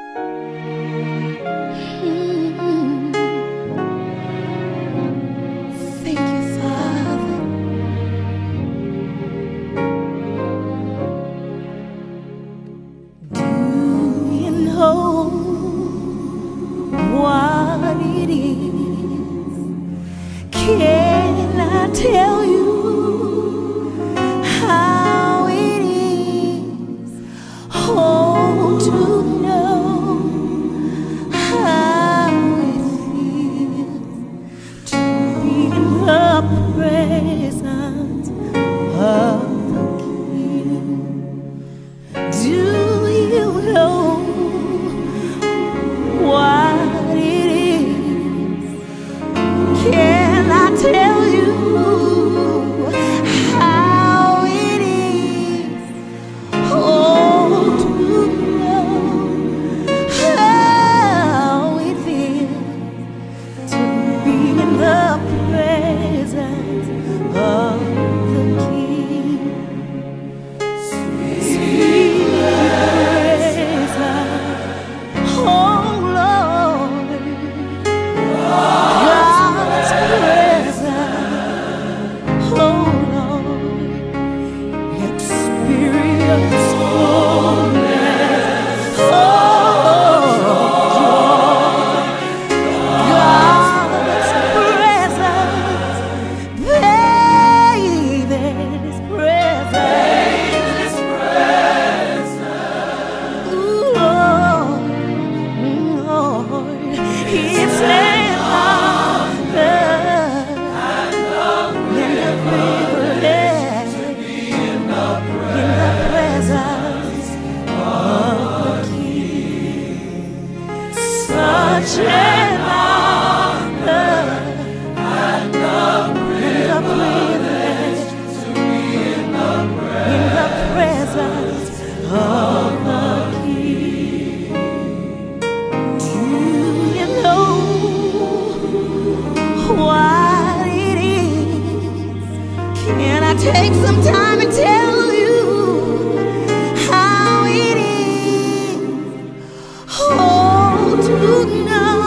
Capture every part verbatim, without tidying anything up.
Can I tell you how it is? Oh, to know how it feels to be in the presence of the King. Do you know what it is? Can I tell you how it is? Oh, to know how it feels to be in the presence of the King. Sweet presence, oh Lord, God's presence, oh Lord, experience fullness, oh joy, God's presence, baby, His presence, ooh Lord, Lord, it's an such an honor and a privilege to be in the presence of the King. Do you know what it is? Can I take some time and tell you how it is? Oh, to know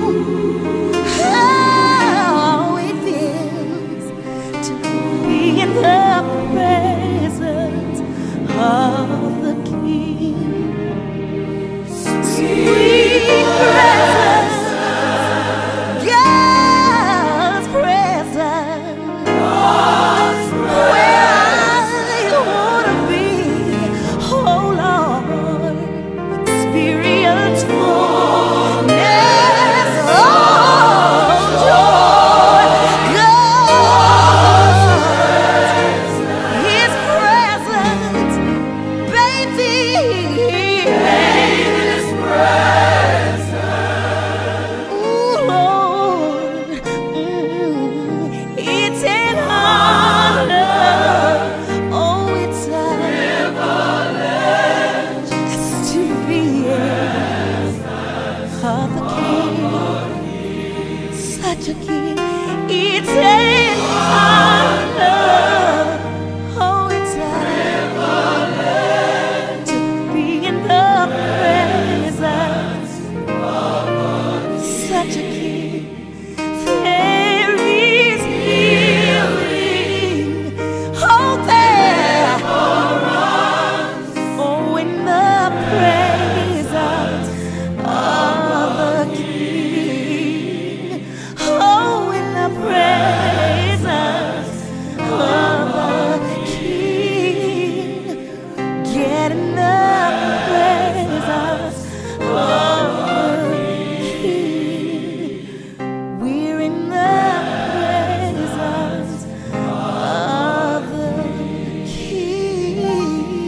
how it feels to be in the presence of the King. Sweet presence, God's presence, where I wanna be. Oh Lord, experience fullness, oh joy, God, His presence, baby, His presence, ooh Lord, mm, it's an honor, oh it's a privilege just to be of the King, such a King. It's an honor, oh it's a privilege to be in the presence of such a King. There is healing, oh there, oh in the presence of the King, oh in the presence of the King, get in the presence of the King, we're in the presence of the King.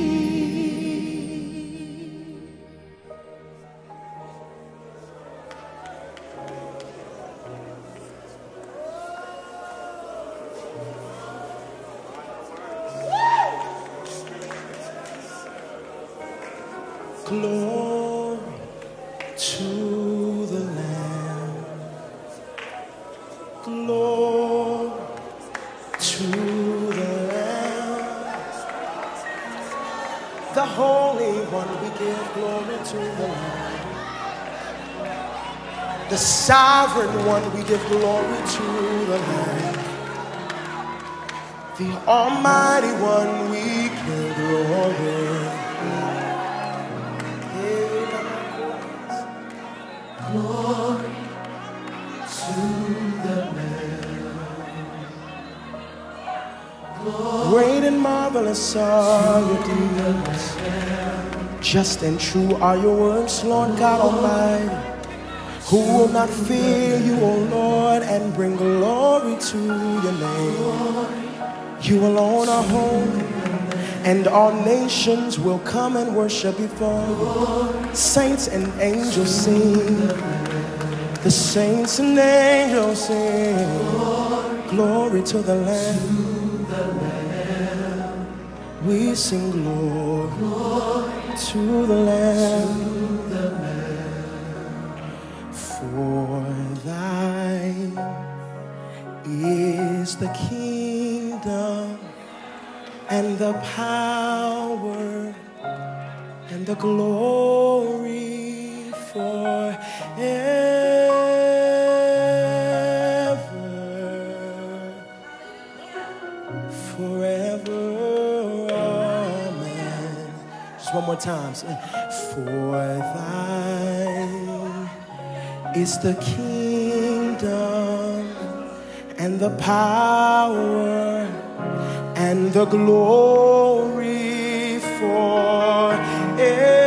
Glory to the Lamb, glory to the Lamb, the Holy One. We give glory to the Lamb. The sovereign one, we give glory to the Lamb. The Almighty One, we give glory. Glory to the Lamb. Great and marvelous are your deeds. Just and true are your words, Lord God Almighty. Who will not fear you, O Lord, and bring glory to your name? You alone are holy, and all nations will come and worship before you. Saints and angels sing, the saints and angels sing, glory to the Lamb. We sing glory to the Lamb. For thine is the kingdom and the power and the glory forever, forever, amen. Just one more time. For thine is the kingdom and the power and the glory forever.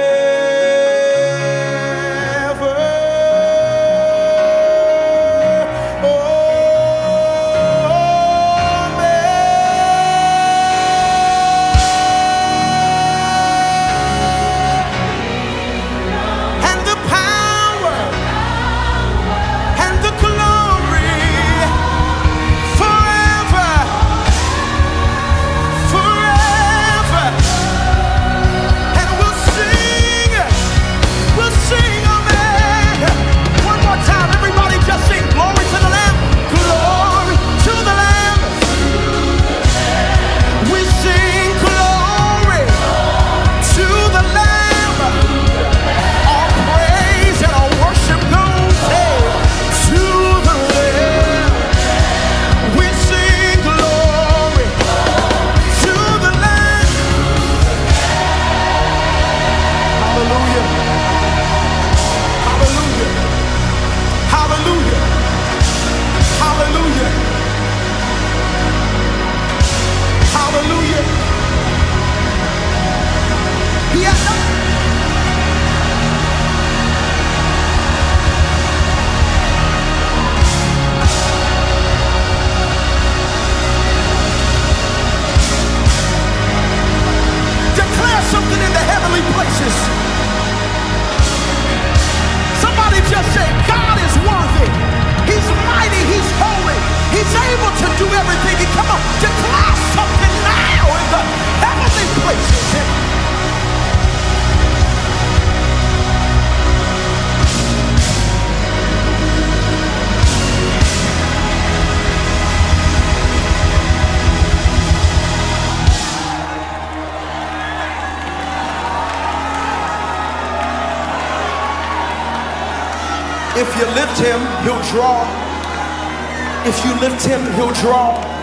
If you lift him, he'll draw. If you lift him, he'll draw.